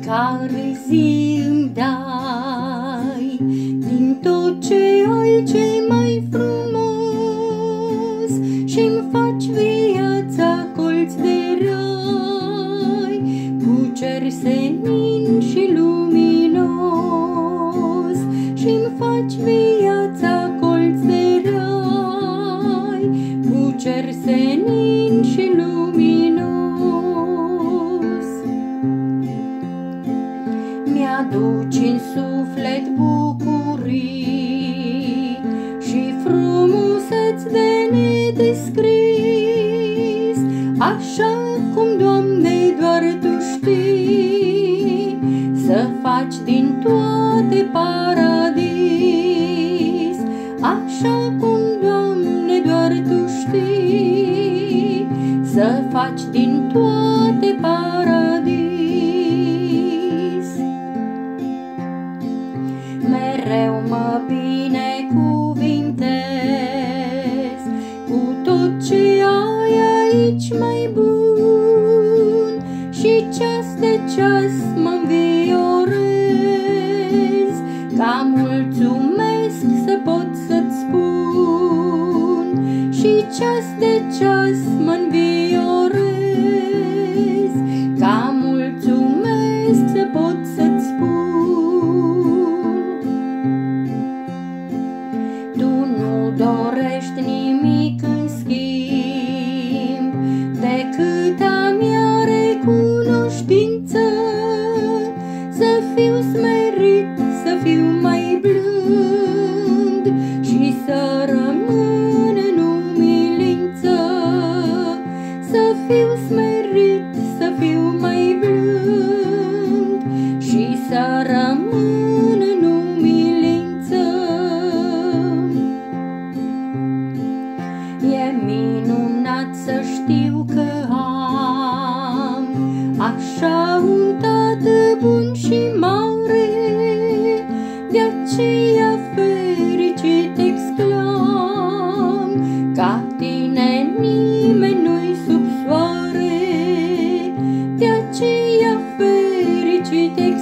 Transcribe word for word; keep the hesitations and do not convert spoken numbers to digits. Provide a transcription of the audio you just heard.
fiecare zi îmi dai din tot ce ai ce mai frumos și-mi faci viața colț de rai, cu cer senin și luminos, și-mi faci viața colț de rai, cu cer senin și luminos. Mi-aduci în suflet bucurii și frumuseți de nedescris, așa cum, Doamne, doar Tu știi să faci din toate paradis, așa cum, Doamne, doar Tu știi să faci din toate paradis. Mereu mă binecuvintez cu tot ce ai aici mai bun și ceas de ceas mă înviorez, ca mulțumesc să pot să-ți spun, și ceas de ceas mă înviorez, ca mulțumesc să pot să-ți spun. Tu nu dorești nimic în schimb decât a mea recunoștință, să fiu smerit, să fiu mai blând și să rămân în umilință, să fiu smerit, să fiu mai blând și să rămân în umilință. E minunat să știu că am așa un Tată bun și mare, de aceea fericit exclam, ca Tine nimeni nu-i sub soare, de aceea fericit exclam.